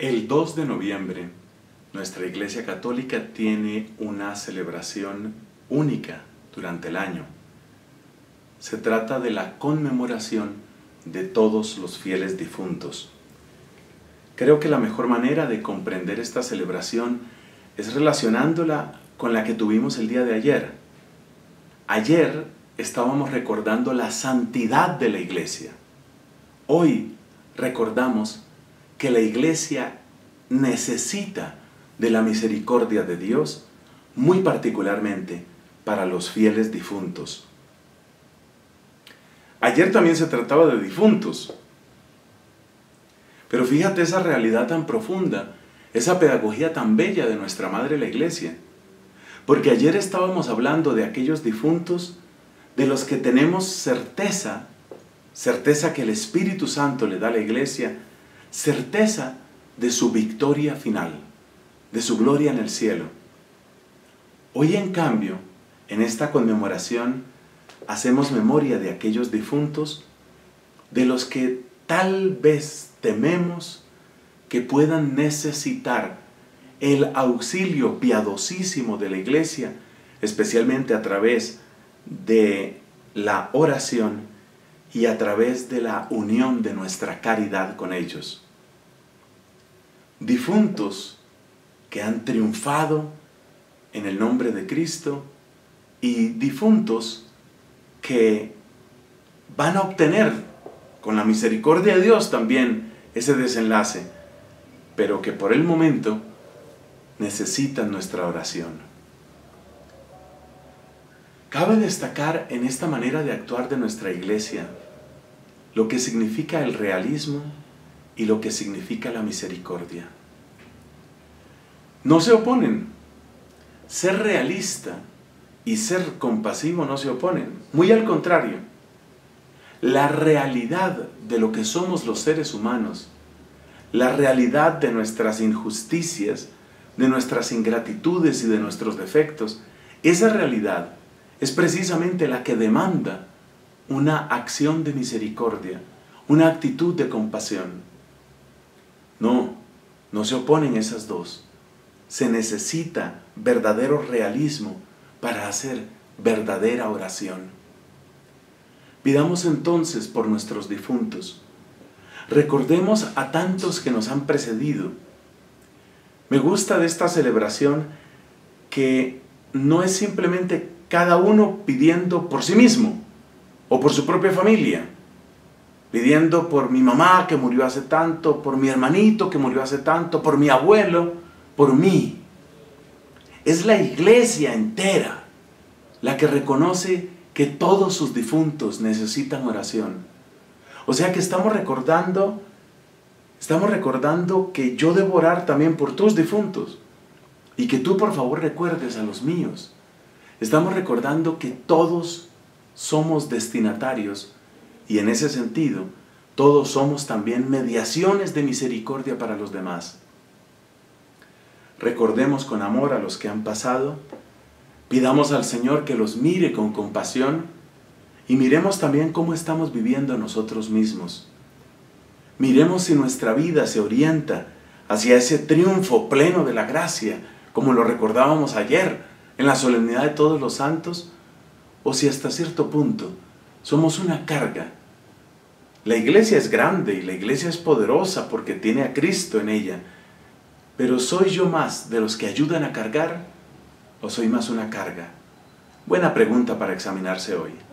El 2 de noviembre, nuestra Iglesia Católica tiene una celebración única durante el año. Se trata de la conmemoración de todos los fieles difuntos. Creo que la mejor manera de comprender esta celebración es relacionándola con la que tuvimos el día de ayer. Ayer estábamos recordando la santidad de la Iglesia. Hoy recordamos que la Iglesia necesita de la misericordia de Dios, muy particularmente para los fieles difuntos. Ayer también se trataba de difuntos, pero fíjate esa realidad tan profunda, esa pedagogía tan bella de nuestra Madre la Iglesia, porque ayer estábamos hablando de aquellos difuntos de los que tenemos certeza que el Espíritu Santo le da a la Iglesia, certeza de su victoria final, de su gloria en el cielo. Hoy, en cambio, en esta conmemoración, hacemos memoria de aquellos difuntos de los que tal vez tememos que puedan necesitar el auxilio piadosísimo de la Iglesia, especialmente a través de la oración y a través de la unión de nuestra caridad con ellos. Difuntos que han triunfado en el nombre de Cristo y difuntos que van a obtener con la misericordia de Dios también ese desenlace, pero que por el momento necesitan nuestra oración. Cabe destacar en esta manera de actuar de nuestra Iglesia lo que significa el realismo y lo que significa la misericordia. No se oponen. Ser realista y ser compasivo no se oponen. Muy al contrario. La realidad de lo que somos los seres humanos, la realidad de nuestras injusticias, de nuestras ingratitudes y de nuestros defectos, esa realidad es precisamente la que demanda una acción de misericordia, una actitud de compasión. No se oponen esas dos. Se necesita verdadero realismo para hacer verdadera oración. Pidamos entonces por nuestros difuntos. Recordemos a tantos que nos han precedido. Me gusta de esta celebración que no es simplemente cada uno pidiendo por sí mismo o por su propia familia, pidiendo por mi mamá que murió hace tanto, por mi hermanito que murió hace tanto, por mi abuelo, por mí. Es la Iglesia entera la que reconoce que todos sus difuntos necesitan oración. O sea que estamos recordando que yo debo orar también por tus difuntos y que tú por favor recuerdes a los míos. Estamos recordando que todos somos destinatarios y en ese sentido todos somos también mediaciones de misericordia para los demás. Recordemos con amor a los que han pasado, pidamos al Señor que los mire con compasión y miremos también cómo estamos viviendo nosotros mismos. Miremos si nuestra vida se orienta hacia ese triunfo pleno de la gracia, como lo recordábamos ayer en la solemnidad de todos los santos, o si hasta cierto punto somos una carga. La Iglesia es grande y la Iglesia es poderosa porque tiene a Cristo en ella, pero ¿soy yo más de los que ayudan a cargar o soy más una carga? Buena pregunta para examinarse hoy.